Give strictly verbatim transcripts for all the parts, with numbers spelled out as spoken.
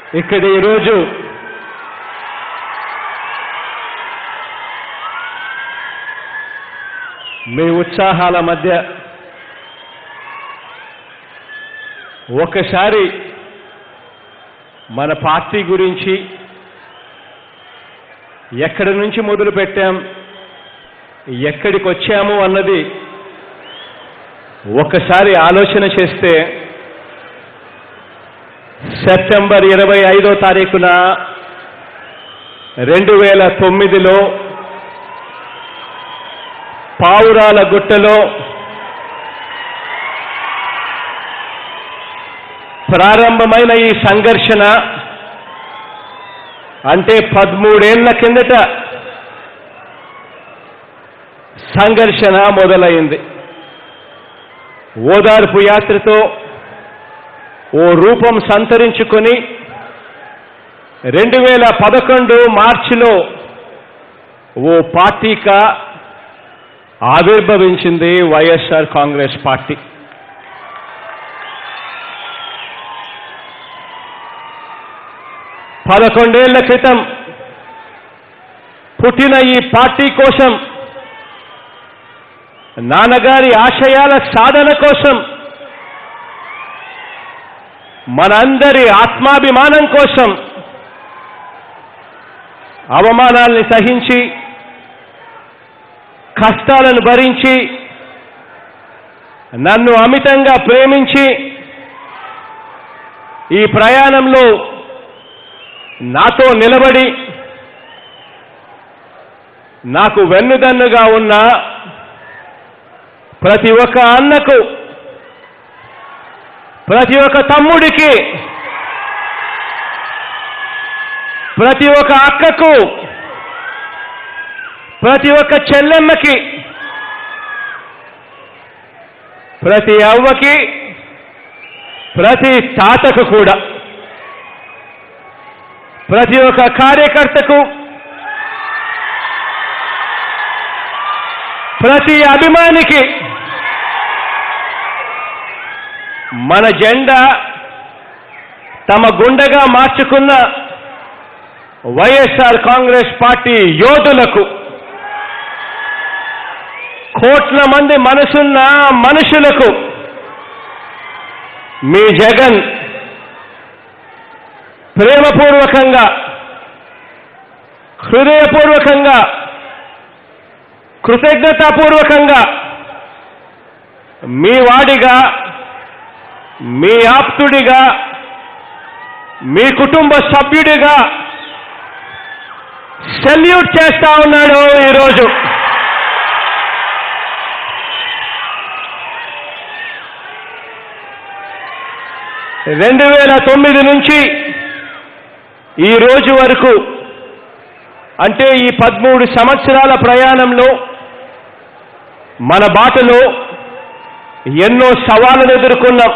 ఇక్కడ ఈరోజు మీ ఉత్సాహాల మధ్య ఒకసారి మన పార్టీ గురించి ఎక్కడి నుంచి మొదలు పెట్టాం, ఎక్కడికి వచ్చాము అన్నది ఒకసారి ఆలోచన చేస్తే సెప్టెంబర్ ఇరవై ఐదో తారీఖున రెండు వేల తొమ్మిదిలో పావురాల గుట్టలో ప్రారంభమైన ఈ సంఘర్షణ అంటే పదమూడేళ్ల కిందట సంఘర్షణ మొదలైంది. ఓదార్పు యాత్రతో ఓ రూపం సంతరించుకొని రెండు వేల పదకొండు మార్చిలో ఓ పార్టీగా ఆవిర్భవించింది వైఎస్ఆర్ కాంగ్రెస్ పార్టీ. పదకొండేళ్ల క్రితం పుట్టిన ఈ పార్టీ కోసం, నాన్నగారి ఆశయాల సాధన కోసం, మనందరి ఆత్మాభిమానం కోసం అవమానాల్ని సహించి, కష్టాలను భరించి, నన్ను అమితంగా ప్రేమించి ఈ ప్రయాణంలో నాతో నిలబడి నాకు వెన్నుదన్నుగా ఉన్న ప్రతి ఒక్క అన్నకు, ప్రతి ఒక్క తమ్ముడికి, ప్రతి ఒక్క అక్కకు, ప్రతి ఒక్క చెల్లెమ్మకి, ప్రతి అవ్వకి, ప్రతి తాతకు కూడా, ప్రతి ఒక్క కార్యకర్తకు, ప్రతి అభిమానికి మన జెండా తమ గుండెగా మార్చుకున్న వైఎస్ఆర్ కాంగ్రెస్ పార్టీ యోధులకు, కోట్ల మంది మనసున్న మనుషులకు మీ జగన్ ప్రేమపూర్వకంగా, హృదయపూర్వకంగా, కృతజ్ఞతాపూర్వకంగా మీ వాడిగా, మీ ఆప్తుడిగా, మీ కుటుంబ సభ్యుడిగా సెల్యూట్ చేస్తా ఉన్నాడు. ఈరోజు రెండు వేల తొమ్మిది నుంచి ఈ రోజు వరకు అంటే ఈ పదమూడు సంవత్సరాల ప్రయాణంలో మన బాటలో ఎన్నో సవాళ్లను ఎదుర్కొన్నాం.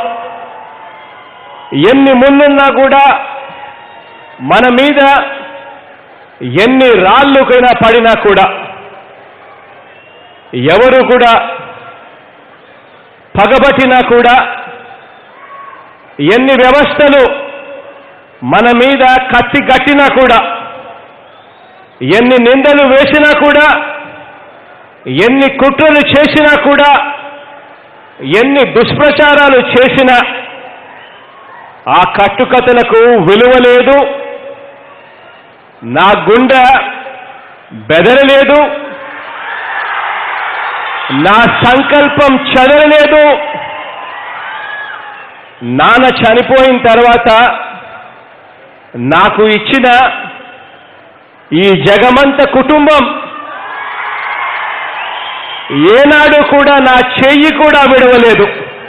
ఎన్ని ముందున్నా కూడా మన మీద ఎన్ని రాళ్ళుకైనా పడినా కూడా ఎవరు కూడా పగబట్టినా కూడా, ఎన్ని వ్యవస్థలు మన మీద కత్తి గట్టినా కూడా, ఎన్ని నిందలు వేసినా కూడా, ఎన్ని కుట్రలు చేసినా కూడా, ఎన్ని దుష్ప్రచారాలు చేసినా ఆ కట్టుకథలకు విలువ లేదు. నా గుండె బెదరలేదు, నా సంకల్పం చెదరలేదు. నాన్న చనిపోయిన తర్వాత నాకు ఇచ్చిన ఈ జగమంత కుటుంబం ఏనాడు కూడా నా చెయ్యి కూడా విడవలేదు.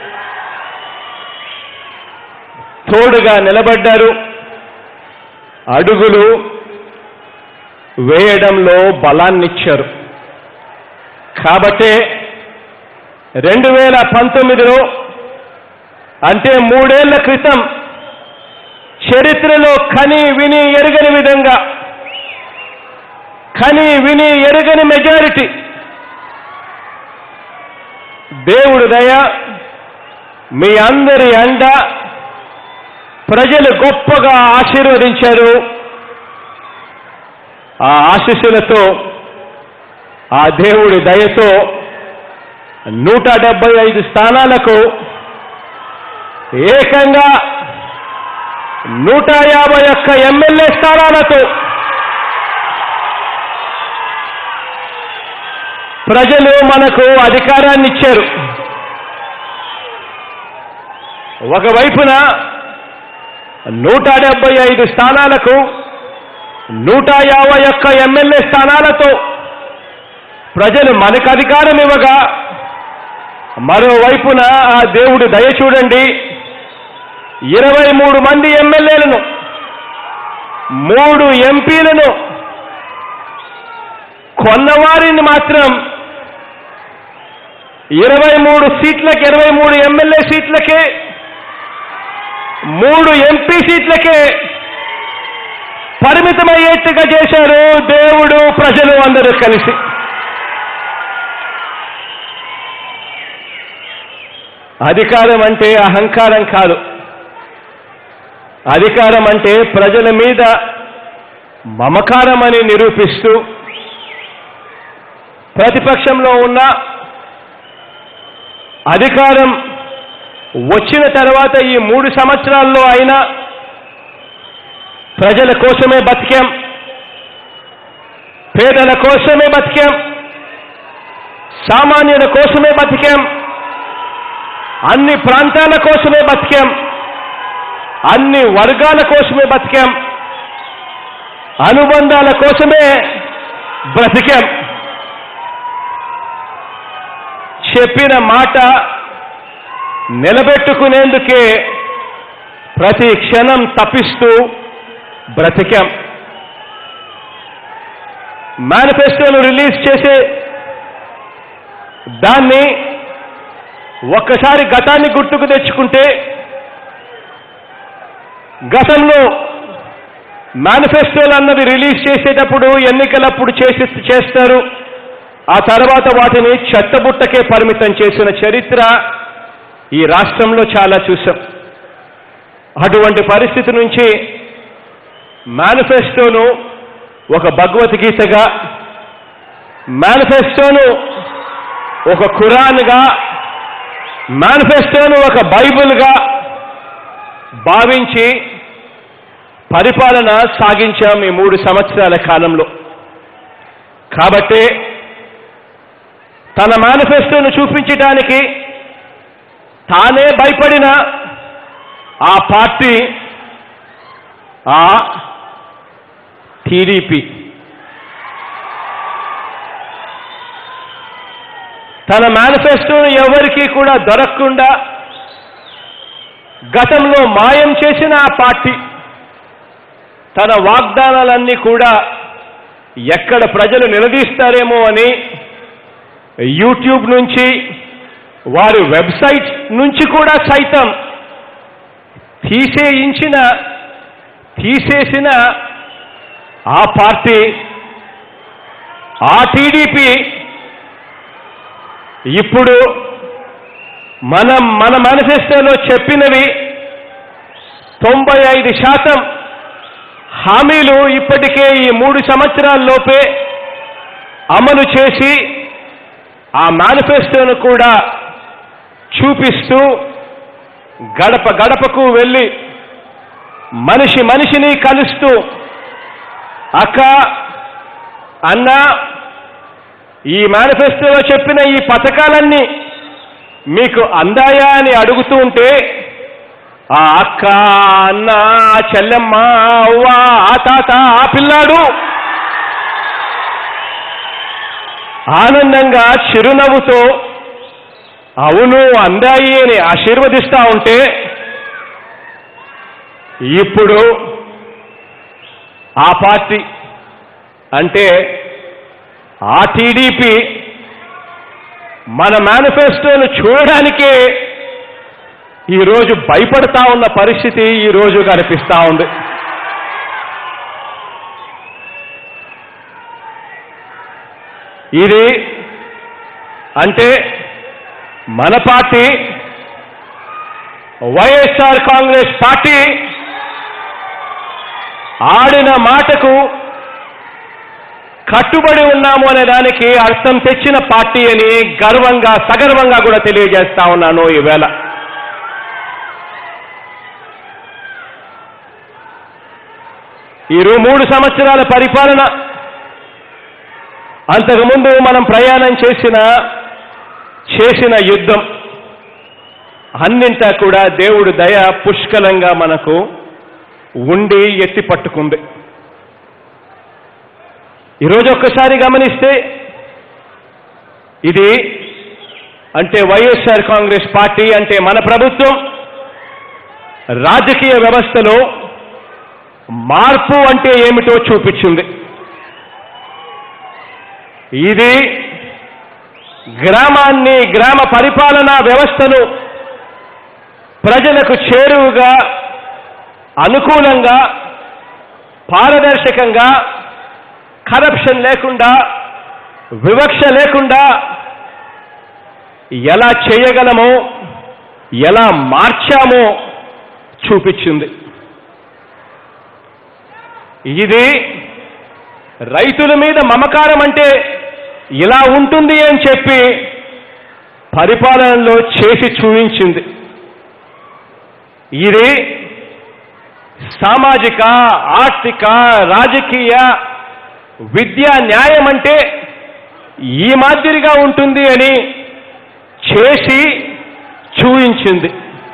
తోడుగా నిలబడ్డారు. అడుగులు వేయడంలో బలాన్నిచ్చారు. కాబట్టే రెండు వేల పంతొమ్మిదిలో అంటే మూడేళ్ల క్రితం చరిత్రలో కని విని ఎరుగని విధంగా, కని విని ఎరుగని మెజారిటీ, దేవుడు దయ, మీ అందరి అండ, ప్రజలు గొప్పగా ఆశీర్వదించారు. ఆ ఆశీస్సులతో, ఆ దేవుడి దయతో నూట డెబ్బై ఐదు స్థానాలకు ఏకంగా నూట యాభై ఒక్క ఎమ్మెల్యే స్థానాలతో ప్రజలు మనకు అధికారాన్ని ఇచ్చారు. ఒకవైపున నూట డెబ్బై ఐదు స్థానాలకు నూట యాభై ఒక్క ఎమ్మెల్యే స్థానాలతో ప్రజలు మనకు అధికారం ఇవ్వగా, మరోవైపున ఆ దేవుడు దయ చూడండి, ఇరవై మూడు మంది ఎమ్మెల్యేలను, మూడు ఎంపీలను కొన్నవారిని మాత్రం ఇరవై మూడు సీట్లకి ఇరవై మూడు ఎమ్మెల్యే సీట్లకే, మూడు ఎంపీ సీట్లకే పరిమితమయ్యేట్టుగా చేశారు దేవుడు, ప్రజలు అందరూ కలిసి. అధికారం అంటే అహంకారం కాదు. అధికారం అంటే ప్రజల మీద మమకారం అని నిరూపిస్తూ, ప్రతిపక్షంలో ఉన్న అధికారం వచ్చిన తర్వాత ఈ మూడు సంవత్సరాల్లో అయినా ప్రజల కోసమే బతికాం, పేదల కోసమే బతికాం, సామాన్యుల కోసమే బతికాం, అన్ని ప్రాంతాల కోసమే బతికాం, అన్ని వర్గాల కోసమే బతికాం, అనుబంధాల కోసమే బ్రతికాం. చెప్పిన మాట నిలబెట్టుకునేందుకే ప్రతి క్షణం తప్పిస్తూ బ్రతికాం. మేనిఫెస్టోను రిలీజ్ చేసే దాన్ని ఒక్కసారి గతాన్ని గుర్తుకు తెచ్చుకుంటే, గతంలో మేనిఫెస్టోలు అన్నది రిలీజ్ చేసేటప్పుడు ఎన్నికలప్పుడు చేసి చేస్తారు ఆ తర్వాత వాటిని చెత్తబుట్టకే పరిమితం చేసిన చరిత్ర ఈ రాష్ట్రంలో చాలా చూశాం. అటువంటి పరిస్థితి నుంచి మేనిఫెస్టోను ఒక భగవద్గీతగా, మేనిఫెస్టోను ఒక ఖురాన్గా, మేనిఫెస్టోను ఒక బైబిల్గా భావించి పరిపాలన సాగించాం ఈ మూడు సంవత్సరాల కాలంలో. కాబట్టి తన మేనిఫెస్టోను చూపించడానికి తానే భయపడిన ఆ పార్టీ ఆ టీడీపీ తన మేనిఫెస్టోను ఎవరికీ కూడా దొరకకుండా గతంలో మాయం చేసిన ఆ పార్టీ తన వాగ్దానాలన్నీ కూడా ఎక్కడ ప్రజలు నిలదీస్తారేమో అని యూట్యూబ్ నుంచి, వారి వెబ్సైట్ నుంచి కూడా సైతం తీసేయించిన తీసేసిన ఆ పార్టీ, ఆ టీడీపీ ఇప్పుడు మనం మన మేనిఫెస్టోలో చెప్పినవి తొంభై ఐదు శాతం హామీలు ఇప్పటికే ఈ మూడు సంవత్సరాల్లోపే అమలు చేసి ఆ మేనిఫెస్టోను కూడా చూపిస్తూ గడప గడపకు వెళ్ళి మనిషి మనిషిని కలుస్తూ, అక్క, అన్న, ఈ మేనిఫెస్టోలో చెప్పిన ఈ పథకాలన్నీ మీకు అందాయా అని అడుగుతూ ఉంటే ఆ అక్క, అన్న, చెల్లెమ్మ, అవ్వ, ఆ తాత, ఆ పిల్లాడు ఆనందంగా చిరునవ్వుతో అవును అందాయి అని ఆశీర్వదిస్తా ఉంటే, ఇప్పుడు ఆ పార్టీ అంటే ఆ టీడీపీ మన మేనిఫెస్టోను చూడడానికే ఈరోజు భయపడతా ఉన్న పరిస్థితి ఈరోజు కనిపిస్తూ ఉంది. ఇది అంటే మన పార్టీ వైఎస్ఆర్ కాంగ్రెస్ పార్టీ ఆడిన మాటకు కట్టుబడి ఉన్నాము అనే దానికి అర్థం తెచ్చిన పార్టీ అని గర్వంగా సగర్వంగా కూడా తెలియజేస్తా ఉన్నాను ఈవేళ. ఈ మూడు సంవత్సరాల పరిపాలన, అంతకుముందు మనం ప్రయాణం చేసిన చేసిన యుద్ధం అన్నింటా కూడా దేవుడు దయ పుష్కలంగా మనకు ఉండి ఎత్తి పట్టుకుంది. ఈరోజు ఒక్కసారి గమనిస్తే ఇది అంటే వైఎస్ఆర్ కాంగ్రెస్ పార్టీ అంటే మన ప్రభుత్వం రాజకీయ వ్యవస్థలో మార్పు అంటే ఏమిటో చూపించింది. ఇది గ్రామాన్ని, గ్రామ పరిపాలనా వ్యవస్థను ప్రజలకు చేరువుగా, అనుకూలంగా, పారదర్శకంగా, కరప్షన్ లేకుండా, వివక్ష లేకుండా ఎలా చేయగలమో, ఎలా మార్చామో చూపించింది. ఇది రైతుల మీద మమకారం అంటే ఇలా ఉంటుంది అని చెప్పి పరిపాలనలో చేసి చూపించింది. ఇది సామాజిక, ఆర్థిక, రాజకీయ, విద్యా న్యాయం అంటే ఈ మాదిరిగా ఉంటుంది అని చేసి చూపించింది.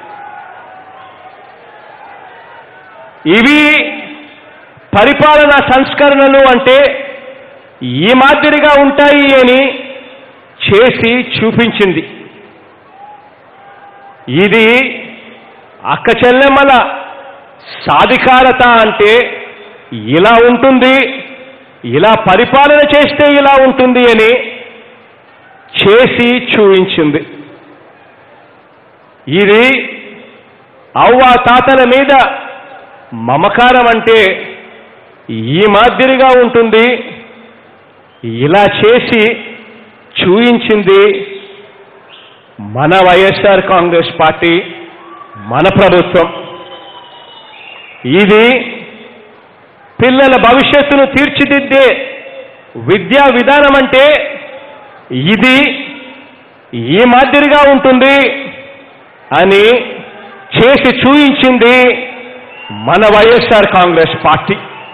ఇవి పరిపాలనా సంస్కరణలు అంటే ఈ మాదిరిగా ఉంటాయి అని చేసి చూపించింది. ఇది అక్క చెల్లెమ్మల సాధికారత అంటే ఇలా ఉంటుంది, ఇలా పరిపాలన చేస్తే ఇలా ఉంటుంది అని చేసి చూపించింది. ఇది అవ్వ తాతల మీద మమకారం అంటే ఈ మాదిరిగా ఉంటుంది, ఇలా చేసి చూయించింది మన వైఎస్ఆర్ కాంగ్రెస్ పార్టీ, మన ప్రభుత్వం. ఇది పిల్లల భవిష్యత్తును తీర్చిదిద్దే విద్యా విధానం అంటే ఇది ఈ మాదిరిగా ఉంటుంది అని చేసి చూయించింది మన వైఎస్ఆర్ కాంగ్రెస్ పార్టీ.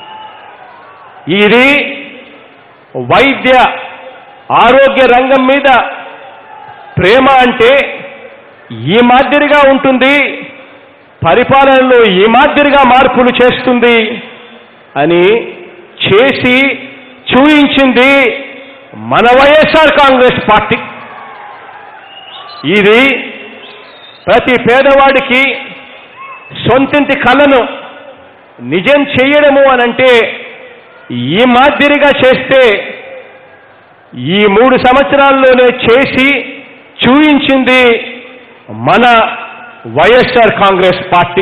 ఇది వైద్య ఆరోగ్య రంగం మీద ప్రేమ అంటే ఈ మాదిరిగా ఉంటుంది, పరిపాలనలో ఈ మాదిరిగా మార్పులు చేస్తుంది అని చేసి చూయించింది మన వైఎస్ఆర్ కాంగ్రెస్ పార్టీ. ఇది ప్రతి పేదవాడికి సొంతింటి కలను నిజం చేయడము అనంటే ఈ మాదిరిగా చేస్తే ఈ మూడు సంవత్సరాల్లోనే చేసి చూయించింది మన వైఎస్ఆర్ కాంగ్రెస్ పార్టీ.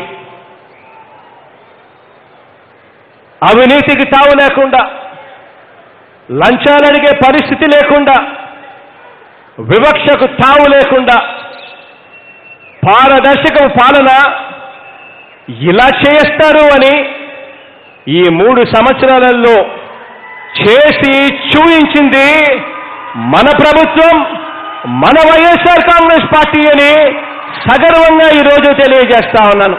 అవినీతికి తావు లేకుండా, లంచాలు అడిగే పరిస్థితి లేకుండా, వివక్షకు తావు లేకుండా పారదర్శక పాలన ఇలా చేస్తారు అని ఈ మూడు సంవత్సరాలలో చేసి చూయించింది మన ప్రభుత్వం, మన వైఎస్ఆర్ కాంగ్రెస్ పార్టీ అని సగర్వంగా ఈరోజు తెలియజేస్తా ఉన్నాను.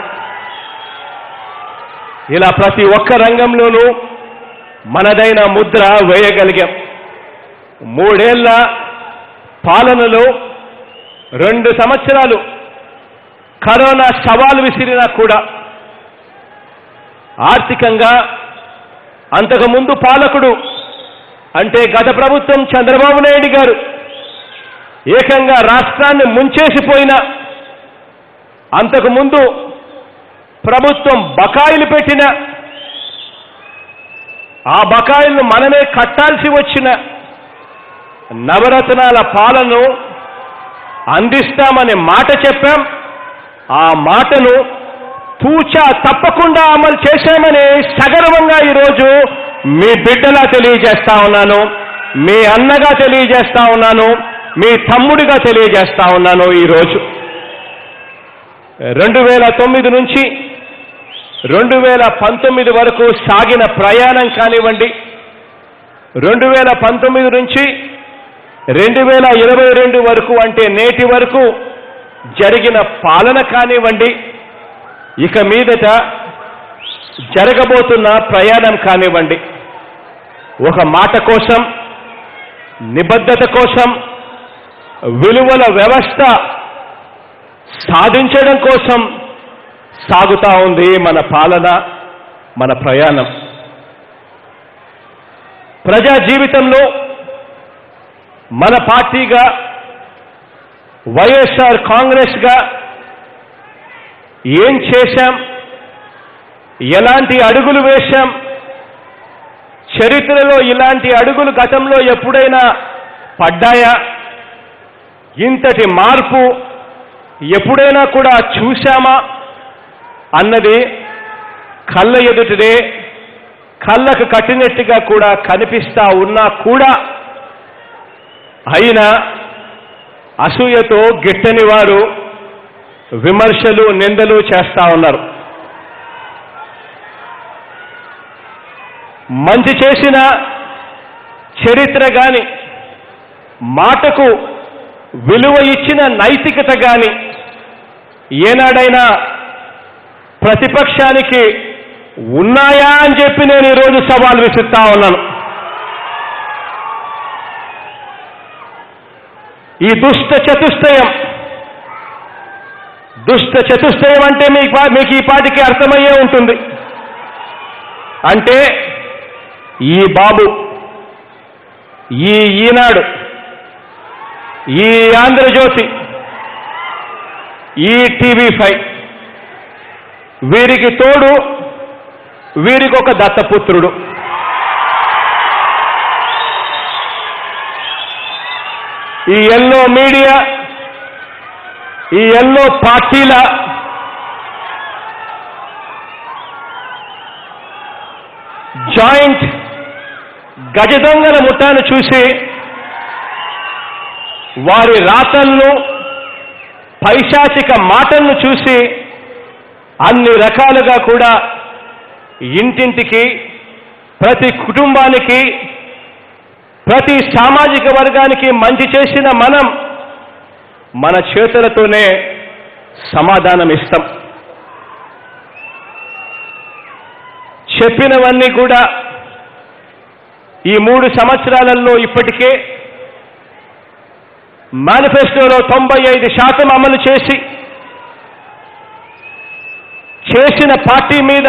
ఇలా ప్రతి ఒక్క రంగంలోనూ మనదైన ముద్ర వేయగలిగాం. మూడేళ్ల పాలనలో రెండు సంవత్సరాలు కరోనా సవాలు విసిరినా కూడా ఆర్థికంగా అంతకుముందు పాలకుడు అంటే గత ప్రభుత్వం చంద్రబాబు నాయుడు గారు ఏకంగా రాష్ట్రాన్ని ముంచేసిపోయిన, అంతకుముందు ప్రభుత్వం బకాయిలు పెట్టిన, ఆ బకాయిలను మనమే కట్టాల్సి వచ్చిన నవరత్నాల పాలనను అందిస్తామనే మాట చెప్పాం. ఆ మాటను తూచా తప్పకుండా అమలు చేశామని సగర్వంగా ఈరోజు మీ బిడ్డలా తెలియజేస్తా ఉన్నాను, మీ అన్నగా తెలియజేస్తా ఉన్నాను, మీ తమ్ముడిగా తెలియజేస్తా ఉన్నాను. ఈరోజు రెండు వేల తొమ్మిది నుంచి రెండు వేల పంతొమ్మిది వరకు సాగిన ప్రయాణం కానివ్వండి, రెండు వేల పంతొమ్మిది నుంచి రెండు వేల ఇరవై రెండు వరకు అంటే నేటి వరకు జరిగిన పాలన కానివ్వండి, ఇక మీదట జరగబోతున్న ప్రయాణం కానివ్వండి, ఒక మాట కోసం, నిబద్ధత కోసం, విలువల వ్యవస్థ సాధించడం కోసం సాగుతా ఉంది మన పాలన, మన ప్రయాణం. ప్రజా జీవితంలో మన పార్టీగా, వైఎస్ఆర్ కాంగ్రెస్గా ఏం చేశాం, ఎలాంటి అడుగులు వేశాం, చరిత్రలో ఇలాంటి అడుగులు గతంలో ఎప్పుడైనా పడ్డాయా, ఇంతటి మార్పు ఎప్పుడైనా కూడా చూశామా అన్నది కళ్ళ ఎదుటిదే, కళ్ళకు కట్టినట్టుగా కూడా కనిపిస్తా ఉన్నా కూడా అయినా అసూయతో గిట్టని వారు విమర్శలు, నిందలు చేస్తా ఉన్నారు. మంచి చేసిన చరిత్ర గాని, మాటకు విలువ ఇచ్చిన నైతికత గాని ఏనాడైనా ప్రతిపక్షానికి ఉన్నాయా అని చెప్పి నేను ఈరోజు సవాల్ విసురుతా ఉన్నాను. ఈ దుష్ట చతుష్టయం, దుష్ట చతుష్టయం అంటే మీకు మీకు ఈ పాటికి అర్థమయ్యే ఉంటుంది. అంటే ఈ బాబు, ఈ ఈనాడు, ఈ ఆంధ్రజ్యోతి, ఈ టీవీ ఫైవ్, వీరికి తోడు వీరికి ఒక దత్తపుత్రుడు. ఈ ఎల్లో మీడియా, ఈ ఎల్లో పార్టీల జాయింట్ గజదొంగల ముఠాను చూసి వారి రాతలను, పైశాచిక మాటలను చూసి అన్ని రకాలుగా కూడా ఇంటింటికి, ప్రతి కుటుంబానికి, ప్రతి సామాజిక వర్గానికి మంచి చేసిన మనం మన చేతులతోనే సమాధానం ఇస్తాం. చెప్పినవన్నీ కూడా ఈ మూడు సంవత్సరాలలో ఇప్పటికే మేనిఫెస్టోలో తొంభై ఐదు శాతం అమలు చేసి, చేసిన పార్టీ మీద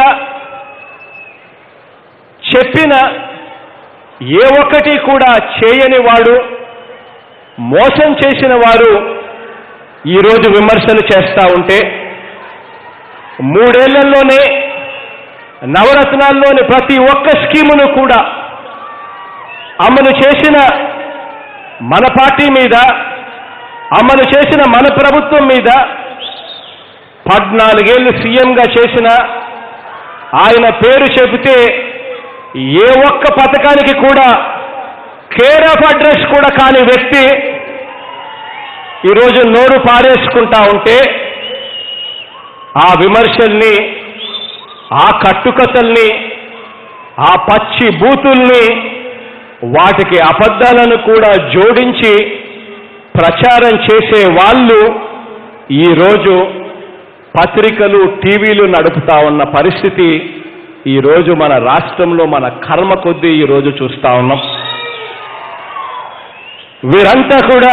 చెప్పిన ఏ ఒక్కటి కూడా చేయని వాడు, మోసం చేసిన వారు ఈరోజు విమర్శలు చేస్తూ ఉంటే, మూడేళ్లలోనే నవరత్నాల్లోని ప్రతి ఒక్క స్కీమును కూడా అమలు చేసిన మన పార్టీ మీద, అమలు చేసిన మన ప్రభుత్వం మీద, పద్నాలుగేళ్లు సీఎంగా చేసిన ఆయన పేరు చెబితే ఏ ఒక్క పథకానికి కూడా కేర్ ఆఫ్ అడ్రస్ కూడా కాని వ్యక్తి ఈరోజు నోరు పారేసుకుంటా ఉంటే, ఆ విమర్శల్ని, ఆ కట్టుకథల్ని, ఆ పచ్చి బూతుల్ని, వాటికి అబద్ధాలను కూడా జోడించి ప్రచారం చేసే వాళ్ళు ఈరోజు పత్రికలు, టీవీలు నడుపుతా ఉన్న పరిస్థితి ఈరోజు మన రాష్ట్రంలో మన కర్మ కొద్దీ ఈరోజు చూస్తా ఉన్నాం. వీరంతా కూడా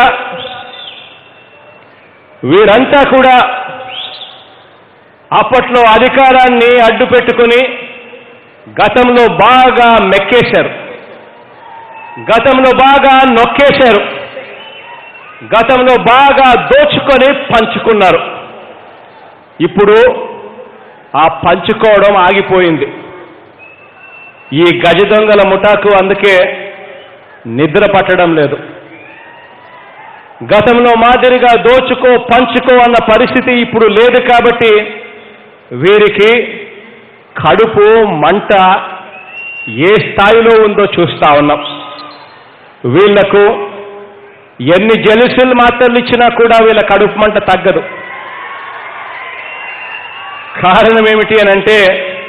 వీరంతా కూడా అప్పట్లో అధికారాన్ని అడ్డు పెట్టుకుని గతంలో బాగా మెక్కేశారు, గతంలో బాగా నొక్కేశారు, గతంలో బాగా దోచుకొని పంచుకున్నారు. ఇప్పుడు ఆ పంచుకోవడం ఆగిపోయింది. ఈ గజ దొంగల ముఠాకు అందుకే నిద్ర పట్టడం లేదు. గతంలో మాదిరిగా దోచుకో పంచుకో అన్న పరిస్థితి ఇప్పుడు లేదు. కాబట్టి వీరికి కడుపు మంట ఏ స్థాయిలో ఉందో చూస్తా ఉన్నాం. వీళ్లకు ఎన్ని జెలిసిల్ మాత్రలు ఇచ్చినా కూడా వీళ్ళ కడుపు మంట తగ్గదు. కారణం ఏమిటి అని అంటే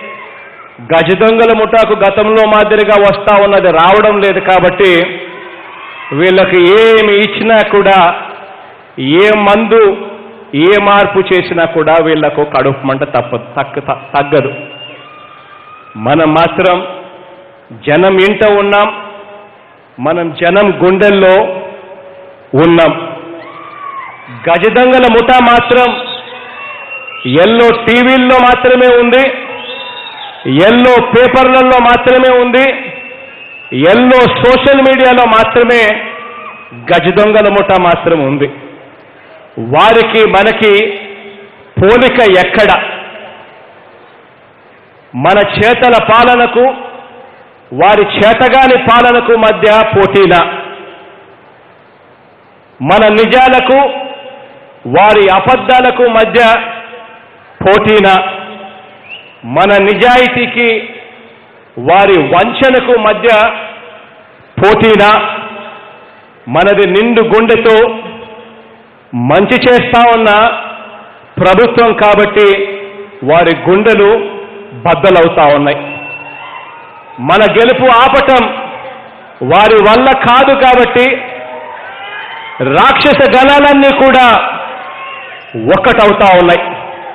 గజ దొంగల ముఠాకు గతంలో మాదిరిగా వస్తా ఉన్నది రావడం లేదు కాబట్టి వీళ్ళకి ఏమి ఇచ్చినా కూడా ఏ మందు ఏ మార్పు చేసినా కూడా వీళ్లకు కడుపు మంట తప్పదు తక్క తగ్గదు. మనం మాత్రం జనం ఇంట ఉన్నాం, మనం జనం గుండెల్లో ఉన్నాం. గజదంగల ముఠా మాత్రం ఎల్లో టీవీల్లో మాత్రమే ఉంది, ఎల్లో పేపర్లలో మాత్రమే ఉంది, ఎల్లో సోషల్ మీడియాలో మాత్రమే గజదొంగల ముఠా మాత్రం ఉంది. వారికి మనకి పోలిక ఎక్కడ? మన చేతల పాలనకు వారి చేతగాని పాలనకు మధ్య పోటీనా? మన నిజాలకు వారి అబద్ధాలకు మధ్య పోటీనా? మన నిజాయితీకి వారి వంచనకు మధ్య పోటీనా? మనది నిండు గుండెతో మంచి చేస్తా ఉన్న ప్రభుత్వం కాబట్టి వారి గుండెలు బద్దలవుతా ఉన్నాయి. మన గెలుపు ఆపటం వారి వల్ల కాదు కాబట్టి రాక్షస గణాలన్నీ కూడా ఒక్కటవుతా ఉన్నాయి.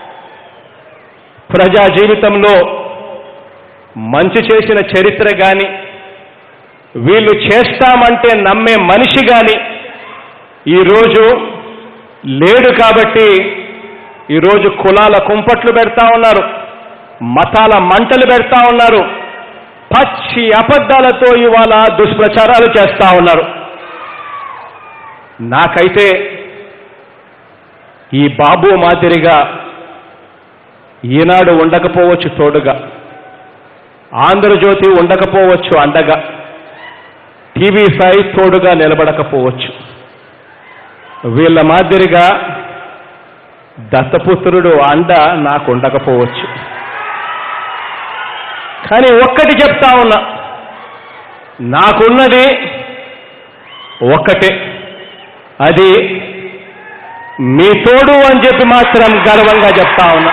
ప్రజా జీవితంలో మంచి చేసిన చరిత్ర కానీ వీళ్ళు చేస్తామంటే నమ్మే మనిషి కానీ ఈరోజు లేడు కాబట్టి ఈరోజు కులాల కుంపట్లు పెడతా ఉన్నారు, మతాల మంటలు పెడతా ఉన్నారు, పచ్చి అబద్ధాలతో ఇవాళ దుష్ప్రచారాలు చేస్తా ఉన్నారు. నాకైతే ఈ బాబు మాదిరిగా ఈనాడు ఉండకపోవచ్చు తోడుగా, ఆంధ్రజ్యోతి ఉండకపోవచ్చు అండగా, టీవీ ఫైవ్ తోడుగా నిలబడకపోవచ్చు, వీళ్ళ మాదిరిగా దత్తపుత్రుడు అండ నాకు ఉండకపోవచ్చు. కానీ ఒక్కటి చెప్తా ఉన్నా, నాకున్నది ఒక్కటే, అది మీ తోడు అని చెప్పి మాత్రం గర్వంగా చెప్తా ఉన్నా.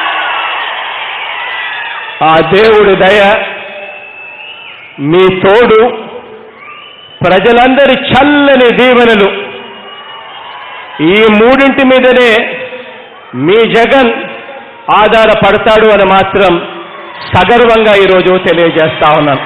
ఆ దేవుడి దయ, మీ తోడు, ప్రజలందరి చల్లని దీవెనలు, ఈ మూడింటి మీదనే మీ జగన్ ఆధారపడతాడు అని మాత్రం సగర్వంగా ఈరోజు తెలియజేస్తా ఉన్నాను.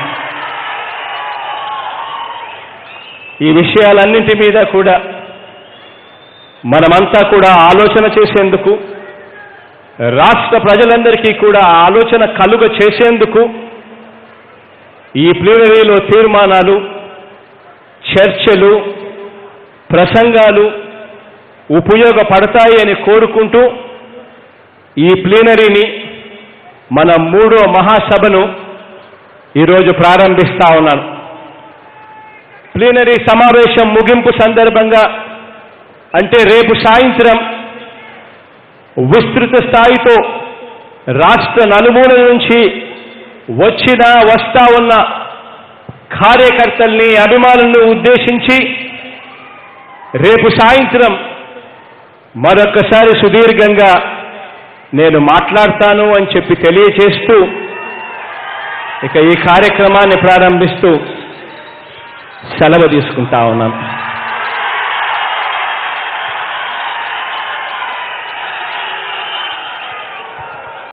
ఈ విషయాలన్నింటి మీద కూడా మనమంతా కూడా ఆలోచన చేసేందుకు, రాష్ట్ర ప్రజలందరికీ కూడా ఆలోచన కలుగ చేసేందుకు ఈ ప్లీనరీలో తీర్మానాలు, చర్చలు, ప్రసంగాలు ఉపయోగపడతాయి అని కోరుకుంటూ ఈ ప్లీనరీని, మన మూడో మహాసభను ఈరోజు ప్రారంభిస్తా ఉన్నాను. ప్లీనరీ సమావేశం ముగింపు సందర్భంగా, అంటే రేపు సాయంత్రం విస్తృత స్థాయితో రాష్ట్ర నలుమూలల నుంచి వచ్చిన వస్తా ఉన్న కార్యకర్తల్ని, అభిమానులను ఉద్దేశించి రేపు సాయంత్రం మరొకసారి సుదీర్ఘంగా నేను మాట్లాడతాను అని చెప్పి తెలియజేస్తూ ఇక ఈ కార్యక్రమాన్ని ప్రారంభిస్తూ సెలవు తీసుకుంటా ఉన్నాను.